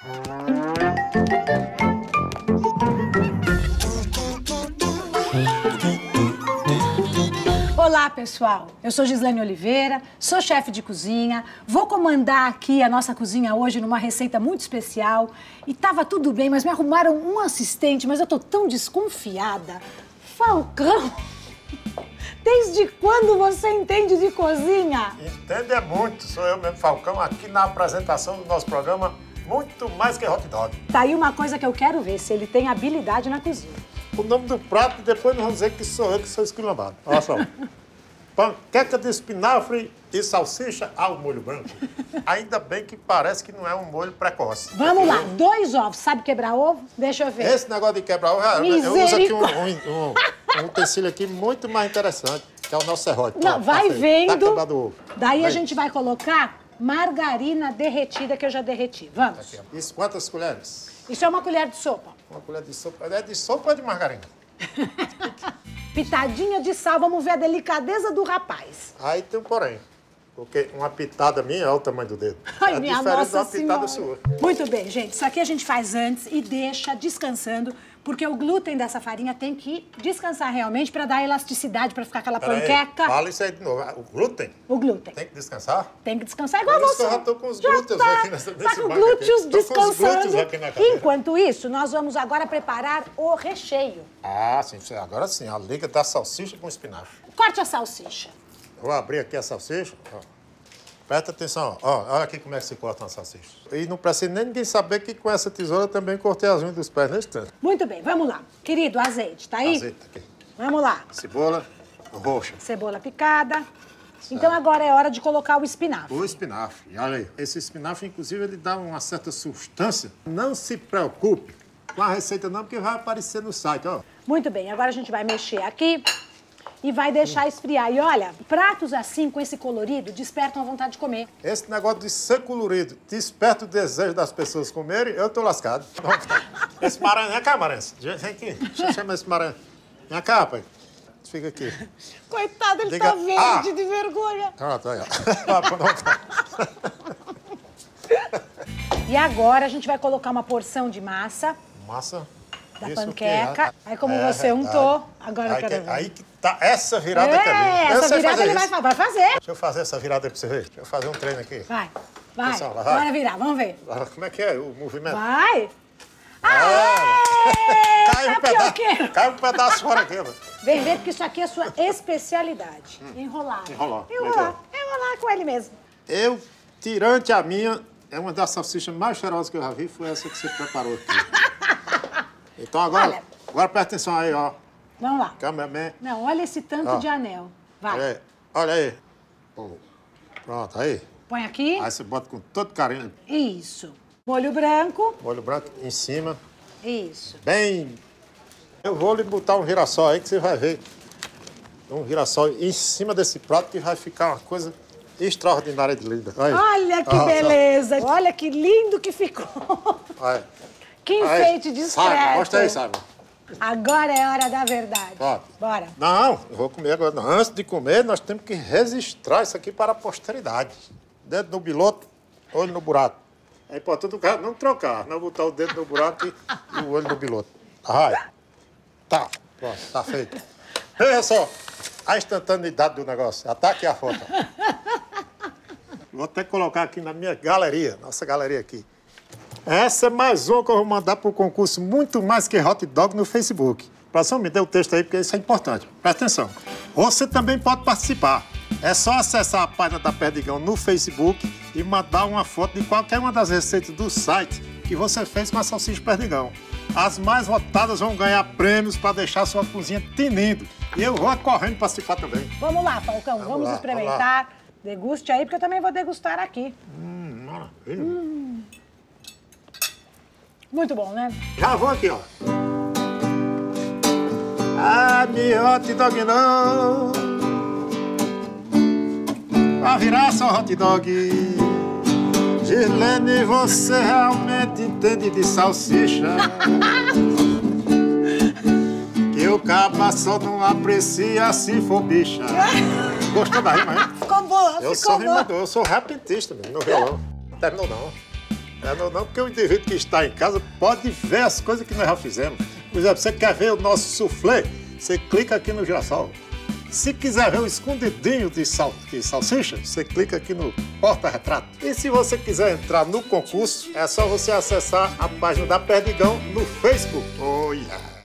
Olá, pessoal. Eu sou Gislene Oliveira, sou chefe de cozinha. Vou comandar aqui a nossa cozinha hoje numa receita muito especial. E tava tudo bem, mas me arrumaram um assistente, mas eu tô tão desconfiada. Falcão, desde quando você entende de cozinha? Entende é muito. Sou eu mesmo, Falcão, aqui na apresentação do nosso programa Muito Mais Que Hot Dog. Tá aí uma coisa que eu quero ver, se ele tem habilidade na cozinha. O nome do prato, depois não vão dizer que sou eu que sou esculhambado. Olha só. Panqueca de espinafre e salsicha ao molho branco. Ainda bem que parece que não é um molho precoce. Vamos lá, 2 ovos. Sabe quebrar ovo? Deixa eu ver. Esse negócio de quebrar ovo, eu uso aqui um utensílio aqui muito mais interessante, que é o nosso serrote. Não, vai vendo. Tá quebrado o ovo. Daí a gente vai colocar margarina derretida, que eu já derreti. Vamos. Aqui, ó. Isso, quantas colheres? Isso é uma colher de sopa. Uma colher de sopa. É de sopa ou de margarina? Pitadinha de sal, vamos ver a delicadeza do rapaz. Aí tem um porém, porque uma pitada minha é o tamanho do dedo. Ai, é minha diferente Nossa de uma pitada Senhora. sua. Muito bem, gente. Isso aqui a gente faz antes e deixa descansando, porque o glúten dessa farinha tem que descansar realmente para dar elasticidade, para ficar aquela panqueca. Fala isso aí de novo. O glúten? O glúten. Tem que descansar? Tem que descansar igual Por isso você. que eu já tô com os glúteos aqui nesse Tá com banco glúteos aqui. Tô com os descansando. glúteos aqui na cadeira. Enquanto isso, nós vamos agora preparar o recheio. Ah, sim. Agora sim. A liga da salsicha com espinafre. Corte a salsicha. Vou abrir aqui a salsicha. Ó. Presta atenção. Ó, olha aqui como é que se corta uma salsicha. E não precisa nem ninguém saber que com essa tesoura eu também cortei as unhas dos pés nesse tanto. Muito bem, vamos lá. Querido, azeite, tá aí? Azeite aqui. Vamos lá. Cebola roxa. Cebola picada. Então agora é hora de colocar o espinafre. O espinafre. Olha aí. Esse espinafre, inclusive, ele dá uma certa substância. Não se preocupe com a receita não, porque vai aparecer no site, ó. Muito bem, agora a gente vai mexer aqui e vai deixar esfriar. E olha, pratos assim, com esse colorido, despertam a vontade de comer. Esse negócio de ser colorido desperta o desejo das pessoas comerem, eu tô lascado. Esse maranhão, vem cá, Maranhão. Vem aqui, deixa eu chamar esse maranhão. Vem cá, pai. Fica aqui. Coitado, ele Diga, tá verde de vergonha. Pronto, aí, ó. E agora a gente vai colocar uma porção de massa Massa. da Isso panqueca. que Aí como você untou, agora eu quero ver. Aí que tá essa virada que é linda. Eu essa sei virada fazer ele isso. vai fazer. Deixa eu fazer essa virada aí pra você ver. Deixa eu fazer um treino aqui. Vai. Atenção, lá vai. Bora virar, vamos ver. Como é que é o movimento? Vai. Cai um pedaço fora aqui, mano. Vem ver, porque isso aqui é a sua especialidade. Enrolar. Enrolar. Enrolar com ele mesmo. Eu, tirante a minha, é uma das salsichas mais cheirosas que eu já vi, foi essa que você preparou aqui. Então agora presta atenção aí, ó. Vamos lá. Cameraman. Não, olha esse tanto de anel. Vai. Olha aí. Pronto, aí. Põe aqui. Aí você bota com todo carinho. Isso. Molho branco. Molho branco em cima. Isso. Bem... Eu vou lhe botar um girassol aí que você vai ver. Um girassol em cima desse prato que vai ficar uma coisa extraordinária de linda. Aí. Olha que beleza. Olha que lindo que ficou. Aí. Que enfeite discreto. Simon, mostra aí, Simon. Agora é hora da verdade. Pronto. Bora. Não, eu vou comer agora. Não. Antes de comer, nós temos que registrar isso aqui para a posteridade. Dedo no biloto, olho no buraco. É importante o cara não trocar, não botar o dedo no buraco e o olho no biloto. Vai. Tá, pronto, tá feito. Veja só, a instantaneidade do negócio. Tá aqui a foto. Vou até colocar aqui na minha galeria, nossa galeria aqui. Essa é mais uma que eu vou mandar para o concurso Muito Mais Que Hot Dog no Facebook. Produção, me dê o texto aí, porque isso é importante. Presta atenção. Você também pode participar. É só acessar a página da Perdigão no Facebook e mandar uma foto de qualquer uma das receitas do site que você fez com a salsicha Perdigão. As mais votadas vão ganhar prêmios para deixar sua cozinha tinindo. E eu vou correndo participar também. Vamos lá, Falcão. Vamos lá, experimentar. Deguste aí, porque eu também vou degustar aqui. Maravilha. Muito bom, né? Já vou aqui, ó. Ah, me hot dog não. Vai virar só hot dog. Gislene, você realmente entende de salsicha. Que o caba só não aprecia se for bicha. Gostou da rima, hein? Ficou boa, Eu sou rimador, eu sou repentista mesmo, no violão. Não terminou, não. Não, porque o indivíduo que está em casa pode ver as coisas que nós já fizemos. Por exemplo, você quer ver o nosso soufflé? Você clica aqui no girassol. Se quiser ver o escondidinho de salsicha, você clica aqui no porta-retrato. E se você quiser entrar no concurso, é só você acessar a página da Perdigão no Facebook. Oh, yeah.